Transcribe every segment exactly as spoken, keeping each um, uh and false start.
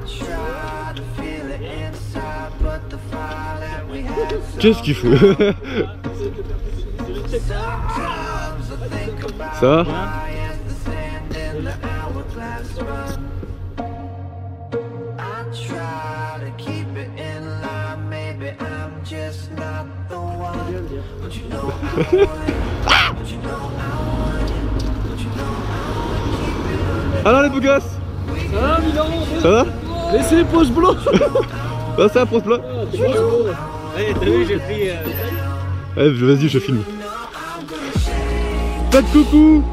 Qu'est-ce qu'il fout? Ça va? Alors les beaux gosses, ça va Milan? Ça va? Laissez les pauses blancs. Ah, c'est un pause plat. Allez, t'as vu, j'ai pris... Euh... Allez, vas-y, je filme. Faites coucou.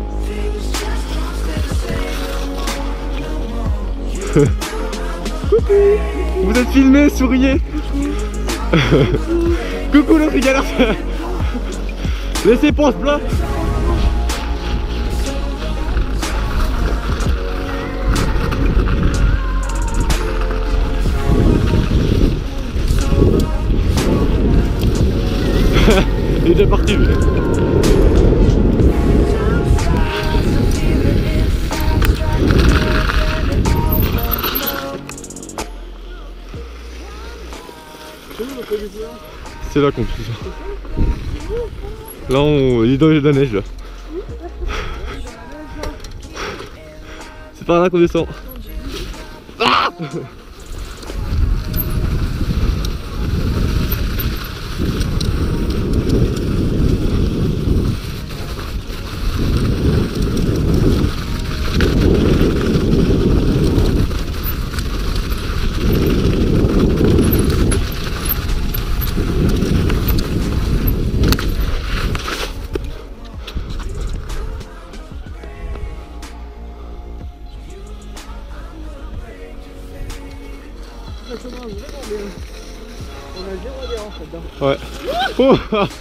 Coucou. Vous êtes filmé, souriez. Coucou le rigolard. Laissez pause plat. Il est déjà parti lui. C'est là qu'on fait ça. Là on il est dans la neige là. C'est par là qu'on descend. Ah ouais. Oh,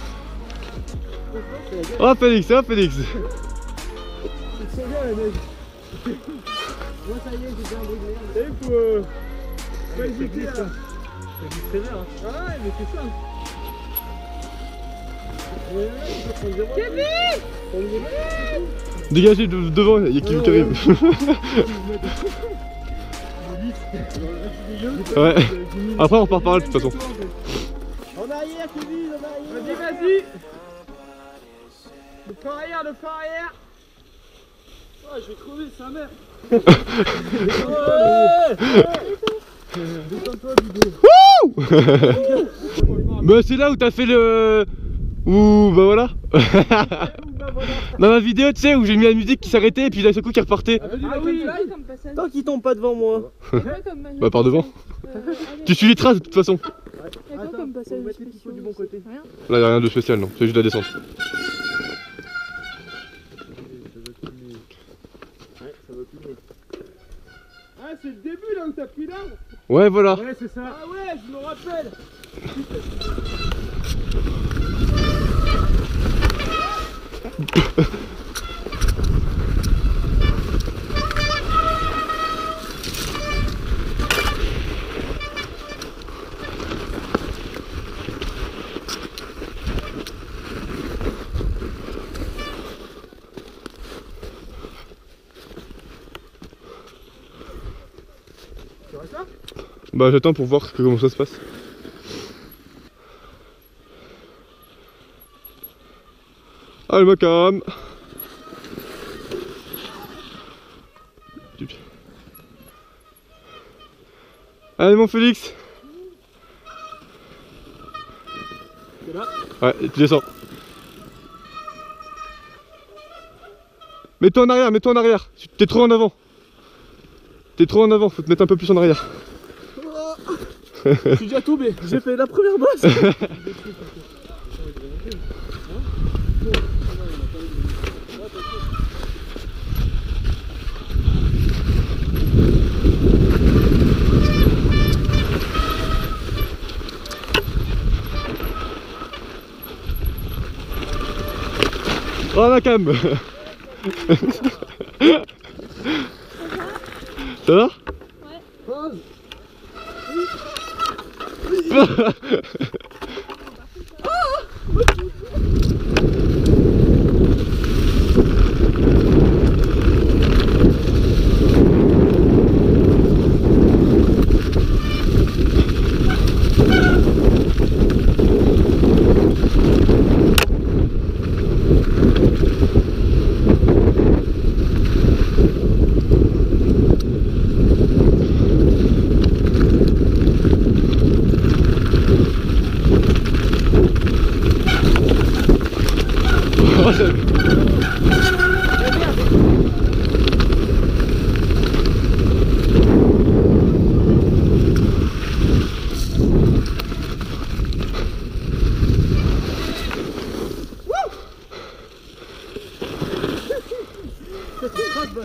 oh Félix, oh Félix. C'est bien la neige. Moi ça y est, j'ai bien brûlé. Et faut... Euh... Faut hésiter là. C'est du très bien. Ah ouais, mais c'est ça. Kevin! Dégagez de, devant, il y a Kevin qui arrive. Ouais. Après on repart par là de toute façon. En arrière Kevin, en arrière. Vas-y, vas-y. Le frein arrière, le frein arrière. Oh, je vais crever, sa mère. Ouais. Détends-toi, Bibo. Bah c'est là où t'as fait le... Ouh bah voilà. Dans ma vidéo tu sais où j'ai mis la musique qui s'arrêtait et puis d'un seul coup qui repartait. Ah, ah oui. Tant qu'il tombe pas devant moi. Bah par devant. Euh, Tu suis les traces de toute façon. Y'a quoi comme passage du bon côté. Rien. Là y'a rien de spécial non, c'est juste la descente. Ah c'est le début là où t'as pris l'arbre. Ouais voilà. Ouais c'est ça. Ah ouais je me rappelle. Tu restes là? Bah j'attends pour voir comment ça se passe. Ah le macam. Allez mon Félix. C'est là. Ouais, tu descends. Mets-toi en arrière, mets-toi en arrière. T'es trop en avant. T'es trop en avant, faut te mettre un peu plus en arrière. Oh. Je suis déjà tombé, j'ai fait la première bosse. Oh la cam. Ça va? Pause.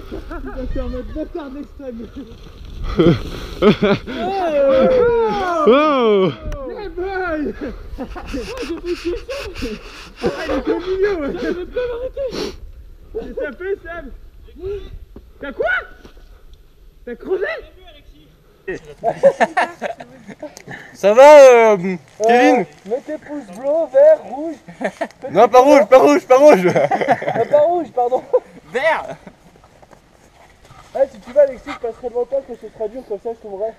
C'est en mode bâtard d'extrême. Wow. Hey boy. Oh, j'ai fait chier ça. Ah, il est au milieu. J'avais pas m'arrêter. J'ai tapé, Sam. T'as quoi? T'as crevé? Ça va, euh, Kevin? Mets tes pouces bleus, vert, rouge. Non, pas rouge, pas rouge, pas rouge. Ah, pas rouge, pardon. Vert. Ah, si tu vas, Alexis, je passerai devant toi que ce sera dur, comme ça je tomberai.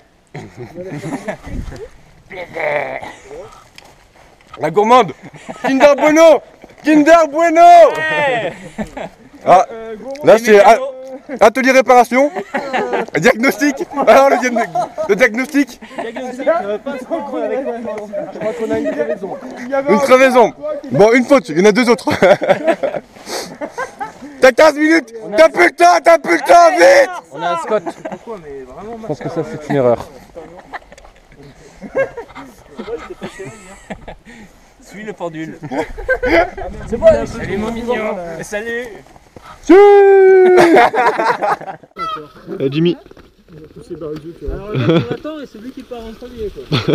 La gourmande. Kinder Bueno. Kinder Bueno. Ouais. Ah, Euh, gourmand, là c'est a- atelier réparation. Diagnostic. Alors le, diagn- le diagnostic. Diagnostic, euh, pas trop con avec la main. je crois qu'on a une crevaison. Il y avait Une un crevaison. toi qui- Bon, une faute, il y en a deux autres. T'as quinze minutes. T'as plus le temps, t'as plus le temps, vite. On a un Scott. Je pense que ça c'est une erreur. Suis le pendule. C'est bon, Alexis. Salut mon mignon. Salut. Eh, Jimmy. Pousser par les yeux, tu vois. Alors là, on attend et c'est lui qui part en premier, quoi.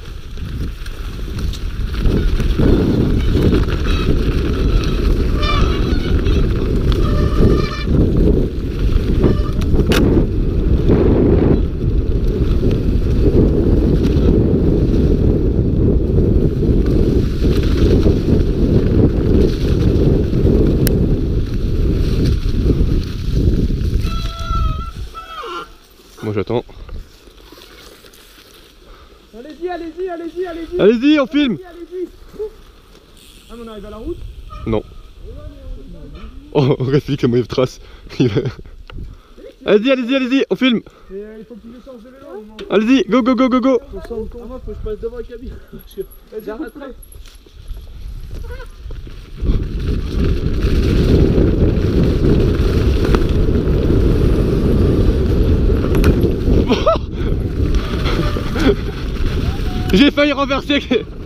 Moi j'attends. Allez-y, allez-y, allez-y, allez-y. Allez-y, on filme. Allez-y. Ah, mais on arrive à la route. Non. Oh, regarde Félix, ça m'enlève trace. Il va- Allez-y, allez-y, allez-y, on filme. Et euh, il faut que tu descendes de vélo. Faut Allez-y, go, go, go, go, go. que je sente ton- moi, faut que je passe devant la cabine. Vas-y, rattrape. J'ai failli renverser.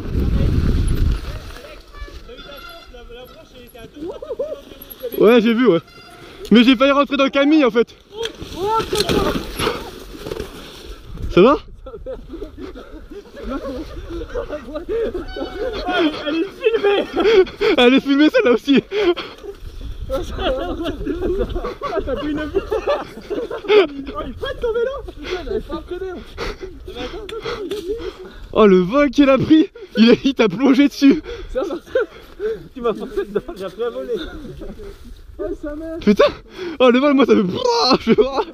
Ouais, j'ai vu, ouais. Mais j'ai failli rentrer dans le Camille en fait. Ça va? Elle est filmée. Elle est filmée celle-là aussi. Ah, t'as pris une vue. Oh, il freine ton vélo. Putain, j'avais pas freiné. Oh le vol qu'il a pris. Il, il t'a plongé dessus. Ça va. Tu m'as forcé dedans, j'ai appris à voler. Oh, sa mère. Putain. Oh le vol, moi ça me... Brouah, je fais... Brouah.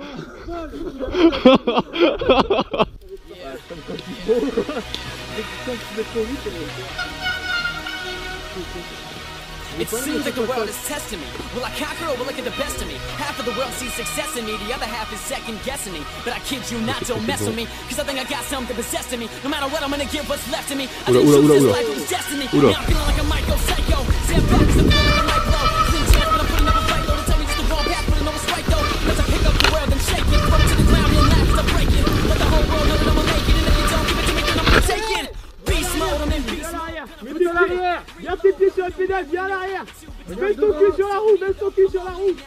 It seems like the world is testing me. Will I conquer or will it get the best of me? Half of the world sees success in me, the other half is second guessing me. But I kid you not, don't mess with me, cause I think I got something possessing me. No matter what, I'm gonna give what's left of me. I Oula, didn't oula, choose oula, this oula. life, it was destiny. Oula. Now I'm feeling like I might go psycho. Stand back, cause I'm feeling like I might blow. Slim chance, but I'm putting up a fight, though. Don't tell me just the wrong path, putting on what's right, though. Let's pick up the world and shake it. Throw it to the ground real nice, I'll break it. Let the whole world know that I'ma make it. And if you don't give it to me, then I'm gonna take it. Beast mode, I'm in beast mode. Mets tes à l'arrière. Viens tes pieds sur la pédale, viens à l'arrière. Baisse ton cul sur la roue, baisse ton cul sur la roue.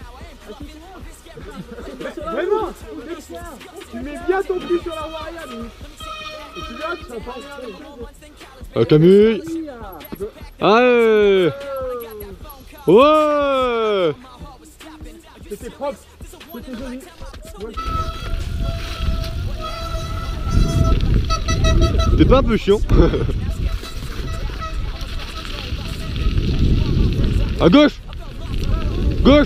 Vraiment. Tu mets bien ton cul sur la roue arrière. Et tu verras que tu vas pas rester. Ah Camille. Allez. Ouais. C'était propre. C'était joli. Ouais. T'es pas un peu chiant? À gauche. Gauche.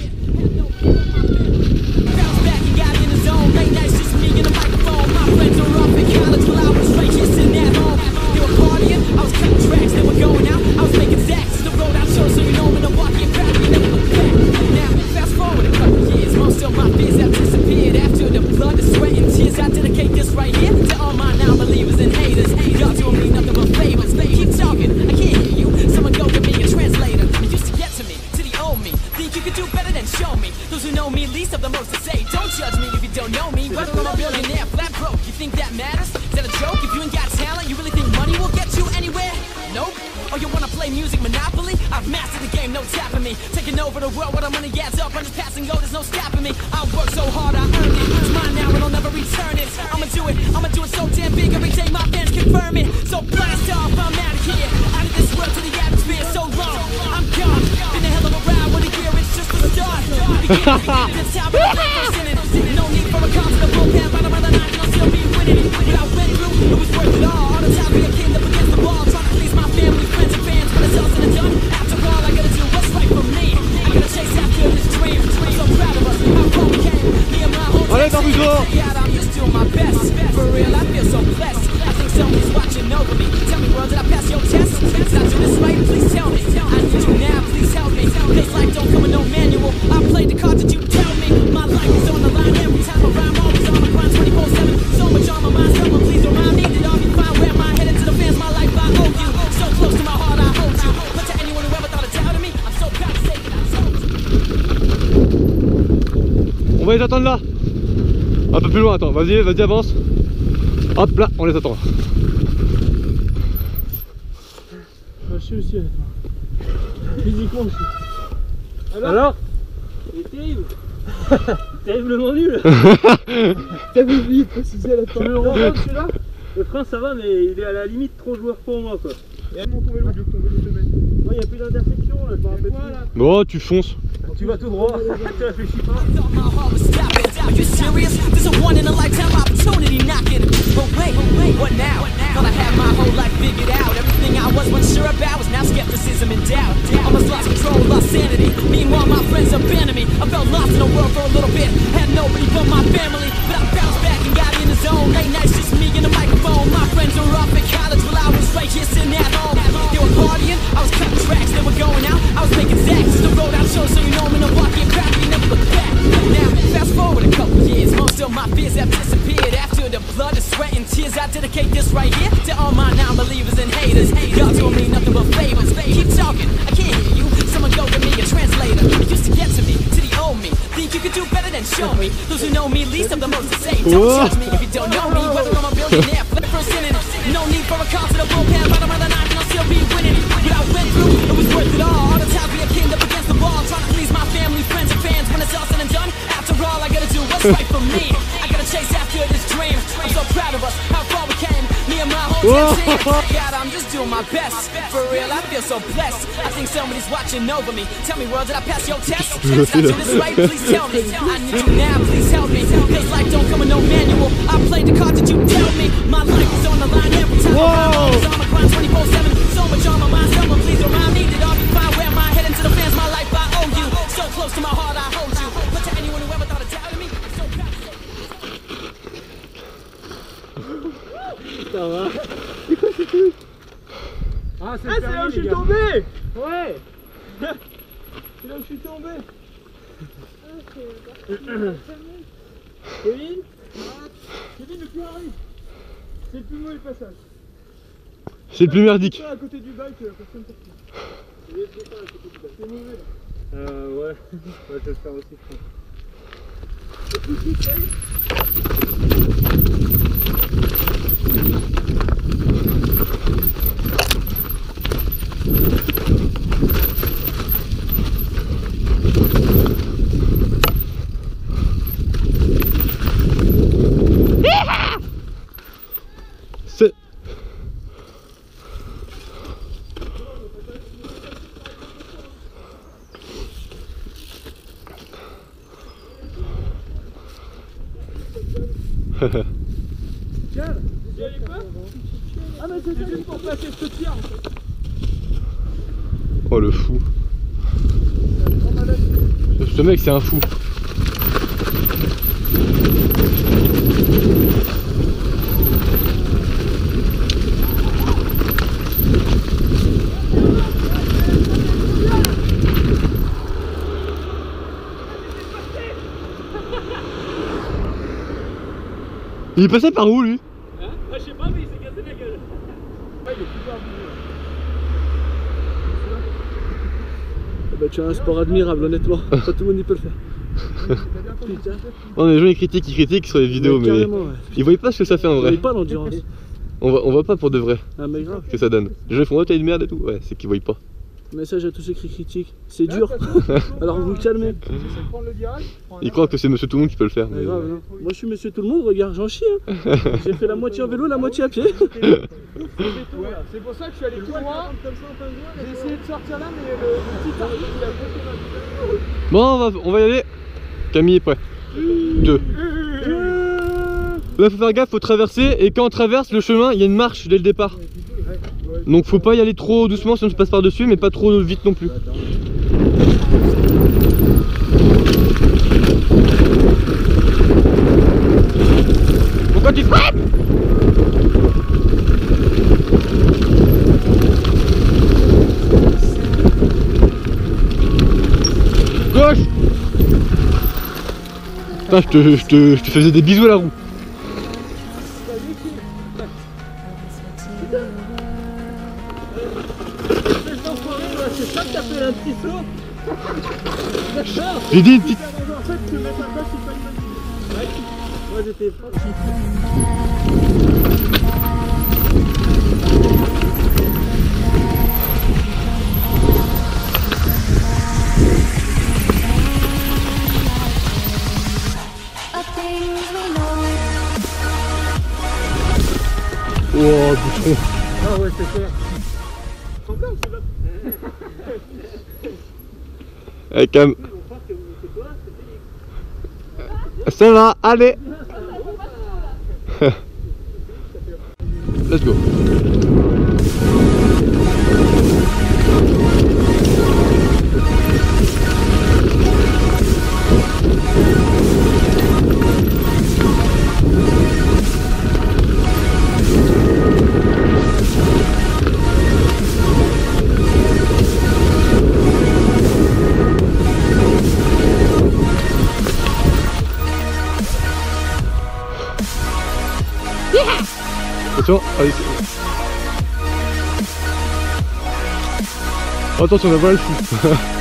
Music Monopoly, I I've mastered the game, no tapping me. Taking over the world where the money adds up. I'm just passing go, there's no stopping me. I work so hard, I earn it. It's mine now and I'll never return it. I'ma do it, I'ma do it so damn big. Every day my fans confirm it. So blast off, I'm out of here. Out of this world to the atmosphere, so long. I'm gone. Been a hell of a ride, what a year, it's just the start. It's time for the first inning. No need for a call to the bullpen. Right around the nine, you'll still be winning. What I went through, it was worth it all. All the time we came up against the wall. Trying to please my family, friends, and fans. But it's all said and done. After all, I gotta do what's right for me. I gotta chase after this dream. I'm so proud of us, how far we came. Me and my whole Allez, team. Barbuzo! Yeah, I'm just doing my best. For real, I feel so blessed. I think somebody's watching over me. Tell me, world, did I pass your test? Did I do this right? Please tell me. I need you now, please help me. This life don't come with no manual. I played the cards that you tell me. My life is on the line every time I rhyme. Always on the grind twenty-four seven. So much on my mind. Someone please remind me that I'll be fine. Where my head into the fans, my life I owe you. So close to my heart, I hold you. But to anyone who ever thought of doubting me, I'm so proud to say that I told you. On va les attendre là. Un peu plus loin, attends, vas-y, vas-y, avance. Hop là, on les attend. Je suis aussi honnêtement. Physiquement aussi. Alors, Alors il est terrible. Terriblement nul. T'avais oublié de préciser à la fin. Tu me le rends compte celui-là? Le frein ça va, mais il est à la limite trop joueur pour moi quoi. Et à mon ton vélo, je veux que ton vélo te mette. Ouais, il n'y a plus d'intersection là, je me rappelle plus. Bon, tu fonces. Tu vas tout droit, tu réfléchis pas. I thought my heart was stopping. Are you serious? There's a one in a lifetime opportunity knocking. But wait, what now? Thought I had my whole life figured out. Everything I was unsure about was now skepticism and doubt. Almost lost control, lost sanity. Meanwhile, my friends abandoned me. I felt lost in the world for a little bit. Had nobody but my family. But I bounced back and got in the zone. Late nights, just me and the microphone. My friends were off at college while I was right here sitting at home. They were partying, I was cutting tracks. They were going out, I was making stacks. The road I chose, so you know I'm in the walk and proud, you never look back. Now, fast forward a couple years, most of my fears have disappeared. After the blood, the sweat, and tears, I dedicate this right here to all my non-believers and haters. Y'all doing me nothing but favors. Keep talking, I can't hear you. Someone go get me a translator. It used to get to me, to the old me. Think you could do better than show me. Those who know me least have the most to say. Don't judge me if you don't know me. Whether I'm a billionaire, flip first inning. No need for a call to the bullpen. Right around the nine, and I'll still be winning. What I went through, it was worth it all. All the times we came up against the wall, trying to please my family, friends, and fans. When it's all said and done, after all, I gotta do what's right for me. I gotta chase after this dream. I'm so proud of us, how far we came. Me and my whole team. God, I'm just doing my best. For real, I feel so blessed. I think somebody's watching over me. Tell me, world, did I pass your test? Did I do this right? Please tell me. I need you now, please help me. Cause life don't come with no manual. I played the cards that you dealt me. My life is on the line every time I'm always on my grind twenty-four seven. So much on my mind, someone please remind me that I'll be fine. Wear my head into the fans, my life I owe you. So close to my heart, I hold you. But to anyone who ever thought of doubting me, I'm so proud to say. Ça va. C'est quoi ce truc? Ah, c'est là où je suis tombé. Ouais. C'est là où je suis tombé. Kevin, Kevin, le plus arrive. C'est le plus mauvais passage. C'est le plus merdique. À côté du bike, personne ne peut. C'est mauvais là. Euh, ouais. Ouais, je vais le faire aussi, je pense. Et puis, tu sais. C'est... Tiens, vous y allez pas? Ah mais c'est juste pour placer ce tir en fait. Oh le fou. Ce mec c'est un fou. Il est passé par où lui? Hein? Ah, je sais pas, mais il s'est cassé la gueule. Ouais, il est plus barbouillé. Bah, tu as un sport admirable, honnêtement. Pas tout le monde y peut le faire. Non, les gens ils critiquent, ils critiquent sur les vidéos, mais, mais ouais. ils voient pas ce que ça fait en On vrai. voit pas l'endurance. On voit, on voit pas pour de vrai Ah, mais grave. ce que ça donne. Les gens ils font oh t'as une merde et tout. Ouais, c'est qu'ils voient pas. Message à tous ceux qui critiquent, c'est dur. Alors vous calmez. Il croit que c'est monsieur tout le monde qui peut le faire. Mais Mais... grave, non. Moi je suis monsieur tout le monde, regarde, j'en chie. Hein. J'ai fait la moitié en vélo, la moitié à pied. C'est pour ça que je suis allé tout droit. J'ai essayé de sortir là, mais le, le petit arbitre il a bloqué ma vie. Bon, on va, on va y aller. Camille est prêt. Deux. Là, faut faire gaffe, faut traverser. Et quand on traverse le chemin, il y a une marche dès le départ. Donc faut pas y aller trop doucement, sinon tu passes par dessus, mais pas trop vite non plus. Pourquoi tu frappes? Gauche. Putain, je te, je, te, je te faisais des bisous à la roue. C'est ça que t'as fait un petit saut. J'ai dit une petite... En fait, te mettre un pas, c'est pas une bonne idée. Moi j'étais pas. Oh, bouchon. Ah ouais, c'est clair. Allez, Cam. Ça va, allez. Let's go. Attention, allez. Attention, la voile fou.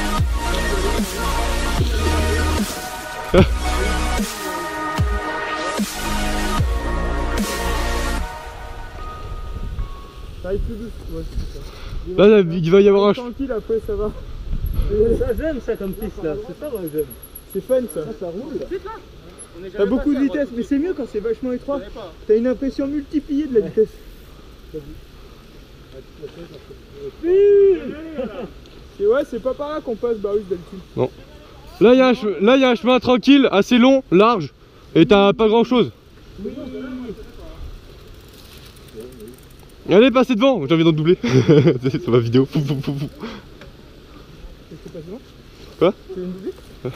Ça arrive plus douce. Ouais, c'est ça. Là, là, il va y avoir un... Tranquille, après ça va. Ça j'aime ça comme piste là, c'est ça moi j'aime. C'est fun ça. Ça roule. T'as beaucoup de vitesse, mais c'est mieux quand c'est vachement étroit. T'as une impression multipliée de la vitesse. Et ouais, c'est pas par là qu'on passe Barus d'habitude. Non. Là, il y a un che- là, il y a un chemin tranquille, assez long, large, et t'as pas grand chose. Allez, passez devant, j'ai envie d'en doubler. C'est ma vidéo. Fou, fou, fou, fou. Qu'est-ce qui passe devant? Quoi? Tu veux une doubler?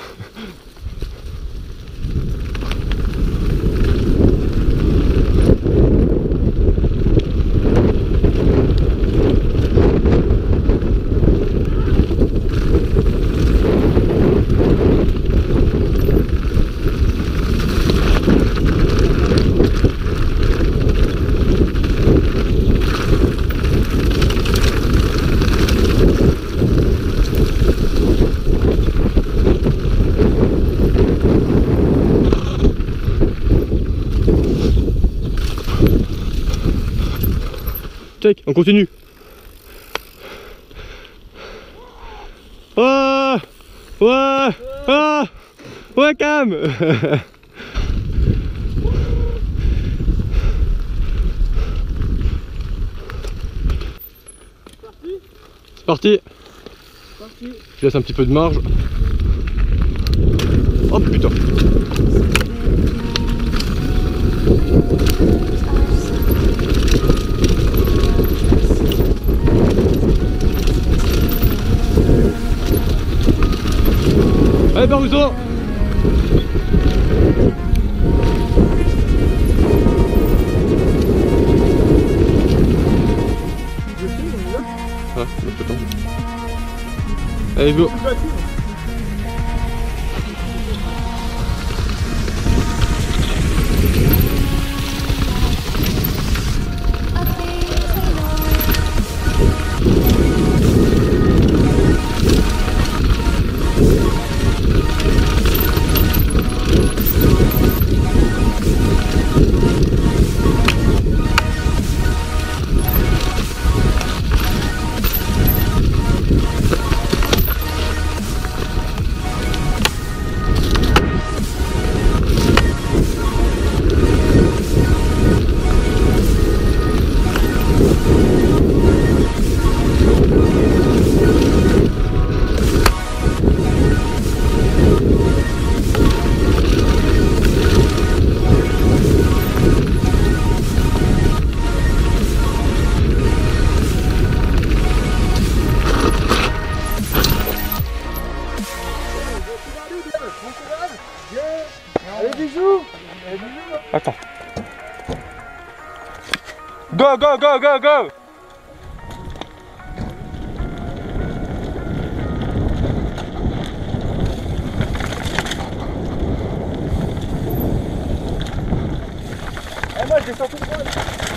Check, on continue. Ouais, ouais, ah, ouais, Cam. C'est parti. Je laisse un petit peu de marge. Oh putain. Allez, Baruso. Ah, le peloton. Allez, go. Allez, bisous. Attends. Go, go, go, go, go. Eh, moi, je descends tout droit.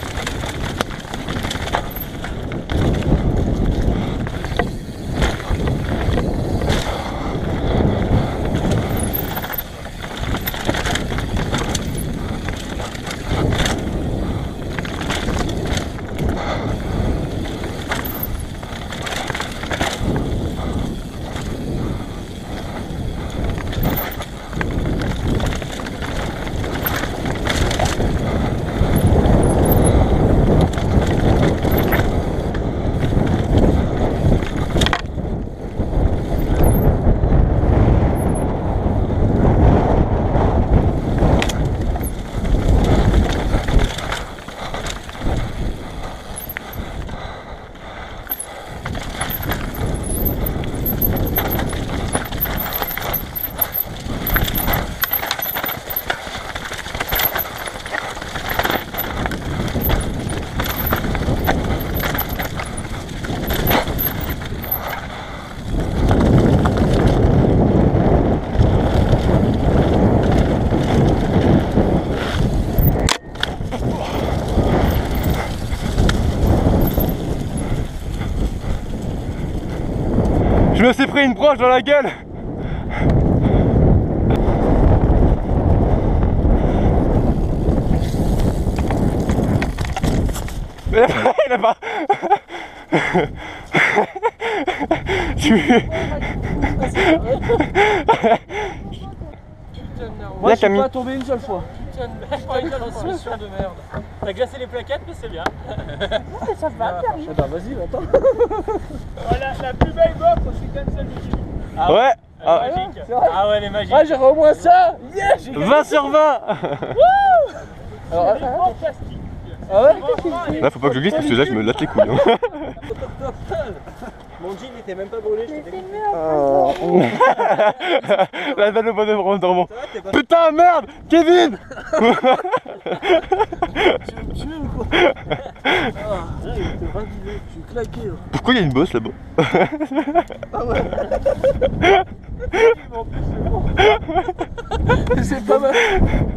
Je me suis pris une broche dans la gueule. Mais il a pas. Moi, je suis pas tombé une seule fois. Putain de merde, pas une transmission de merde. T'as glacé les plaquettes, mais c'est bien. Ça va, Pierre. Eh bah, vas-y, attends. Voilà, la plus belle box, c'est cancel du film. Ah Ouais. Ah, magique. c'est vrai. Ah ouais, elle est magique. Ah, j'ai au moins ça. Yeah, j'ai vingt sur vingt. Alors, C'est fantastique. ah ouais. Là faut pas que je glisse parce que là je me latte les couilles. hein. Mon jean n'était même pas brûlé, je t'ai dit. La belle bonne œuvre en dormant. Putain merde Kevin. Tu veux ou quoi? Ah, là, il était ravivé. Je suis claqué. Là. Pourquoi il y a une bosse là-bas? Ah ouais. C'est pas mal.